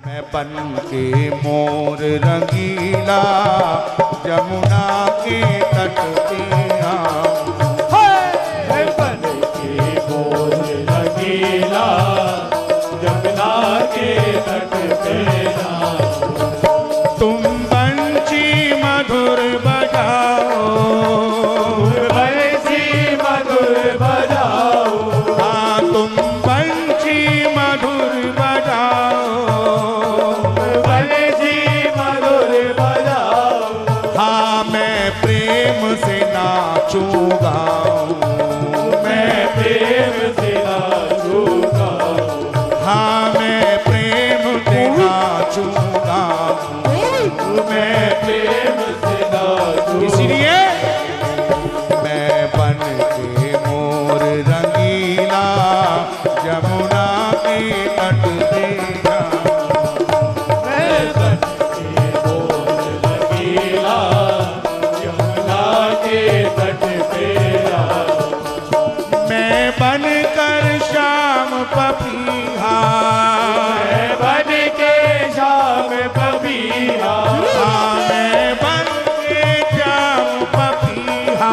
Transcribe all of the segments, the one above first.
मैं बन के मोर रंगीला जमुना के तट पे आऊं। मैं बन के मोर रंगीला जमुना के तट पे आऊं। तुम बंसी मधुर बजाओ, बंसी मधुर बजाओ। हाँ तुम बंसी मधुर बजाओ, बंसी मधुर बजाओ। हाँ मैं प्रेम से नाचूंगा, मैं प्रेम से नाचूंगा। हाँ मैं प्रेम से नाचूंगा। मैं प्रेम से नाचूंगा। इसलिए मैं बन के मोर रंगीला जमुना के तट पे आऊं। मैं बन के मोर रंगीला जमुना के तट पे आऊं। मैं बन कर शाम पपीहा, मैं बन के शाम पपीहा। हाँ मैं बन के शाम पपीहा,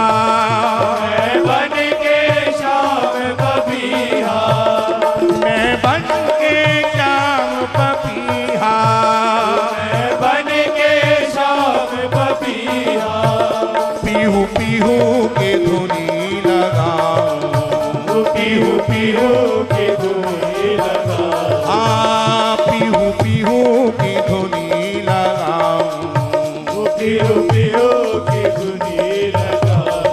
मैं बन के शाम पपीहा। मैं बन के शाम पपीहा, मैं बन के शाम पपीहा। पीहू पीहू के धुनी लगाऊं, पीहू पीहू की धुनी लगाऊं। हाँ पीहू पीहू की धुनी लगाऊं। पीहू पीहू की धुनी लगाऊं।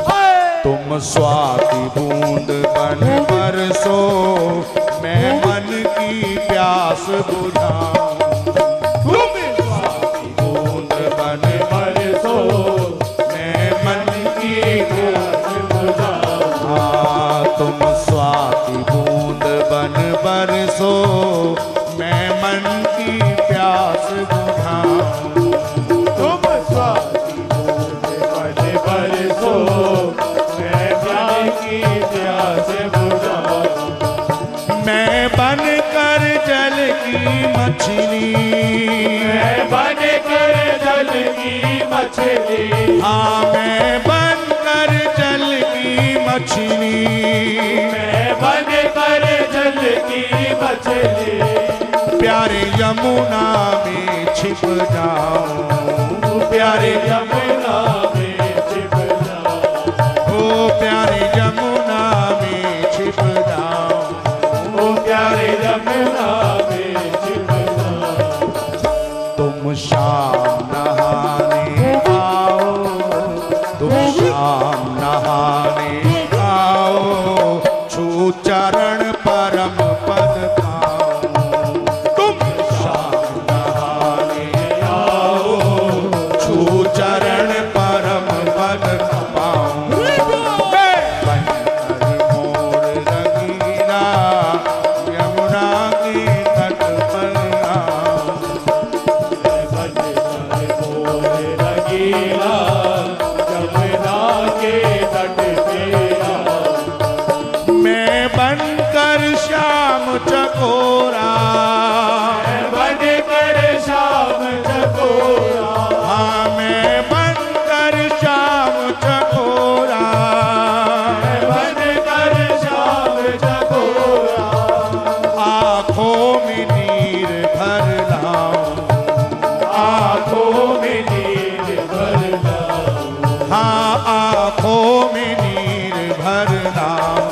तुम स्वाति बूंद बन बरसो, मैं मन की प्यास बुझाऊं। तुम स्वाति बूंद बन बरसो मैं मन की प्यास बुझाऊं। हाँ तुम स्वाति बूंद बन बरसो, मैं मन की प्यास बुझाऊं। तुम स्वाति बूंद बन बरसो मैं मन की प्यास बुझाऊं। मैं बन कर जल की मछली, मैं बन कर जल की मछली। हाँ मैं बन कर जल की मछली, मैं बन कर जल की मछली। प्यारे यमुना में छिप जाऊं, प्यारे यमुना में छिप जाऊं। ओ प्यारे यमुना में छिप जाऊं। ओ प्यारे यमुना में छिप जाऊं। तुम शाम नहाने आओ, तुम शाम नहाने आओ, छू चरण परम पद पाओ। तुम शाम नहाने आओ, छू चरण परम पद पाओ। बन कर मोर रंगीला यमुना के तट पर आओ। बन कर मोर रंगीला जमुना के तट पे आऊं। मैं बन कर श्याम चकोरा, मैं बन कर शाम चकोरा। हाँ मैं बन कर श्याम चकोरा, मैं बन कर शाम चकोरा। आँखों में नीर भर लाऊं। आँखों में नीर भर लाऊं। हाँ आँखों में नीर भर लाऊं।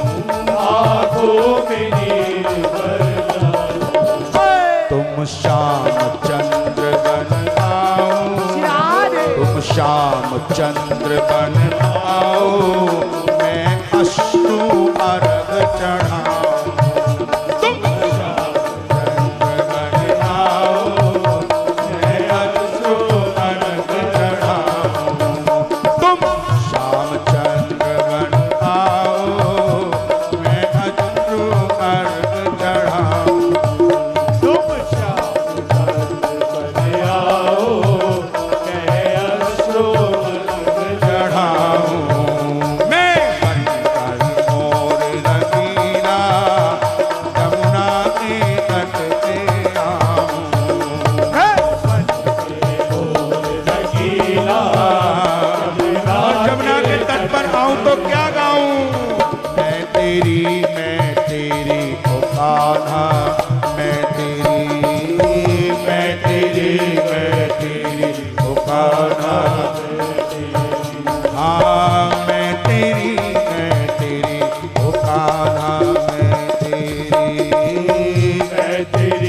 आँखों में नीर भर लाऊं। तुम श्याम चंद्र बन आओ, तुम श्याम चंद्र बन आओ, मैं अश्रु अर्घ चढ़ाऊं। तुम श्याम चंद्र बन आओ, मैं अश्रु अर्घ चढ़ाऊं। तुम श्याम चंद्र बन आओ, मैं अश्रु अर्घ चढ़ाऊं। तुम श्याम चंद्र बन आओ मैं अश्रु अर्घ चढ़ाऊं।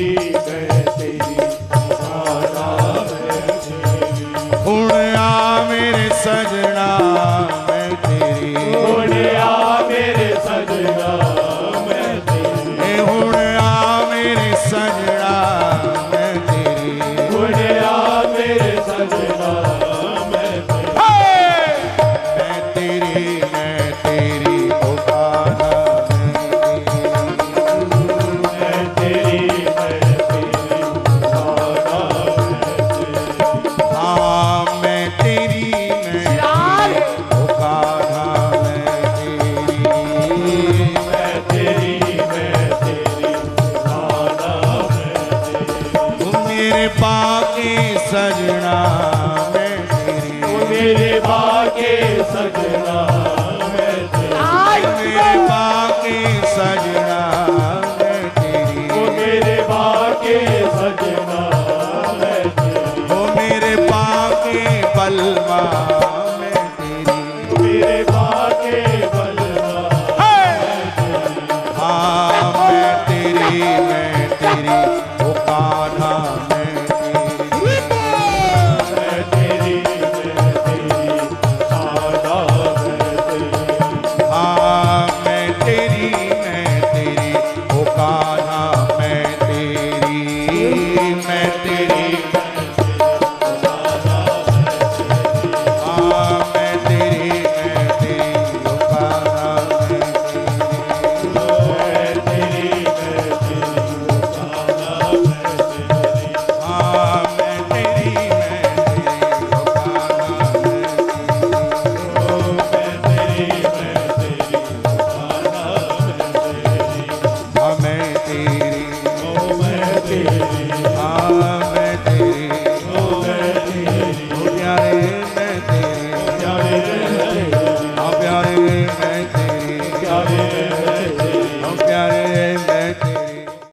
मैं तेरी कान्हा मैं तेरी हुण आ मेरे सजना मैं तेरी हुण आ मेरे सजना मैं तेरी ए हुण आ मेरे सजना मैं तेरी हुण आ मेरे सजना मैं तेरी मैं तेरी ओ कान्हा मैं तेरी कान्हा मैं तेरी हाँ मैं तेरी ओ कान्हा मैं तेरी कान्हा मैं तेरी तू मेरे पाके सजना मैं तेरी मेरे बाके सजना मैं तेरी मेरे पाके सजना मैं तेरी ओ मेरे बाके सजना मैं तेरी ओ मेरे पाके बलमा मैं तेरी मेरे बाके बलवा हाँ मैं तेरी ओ कान्हा मैं तेरी मैं तेरी कान्हा मैं तेरी हाँ मैं तेरी ओ कान्हा मैं तेरी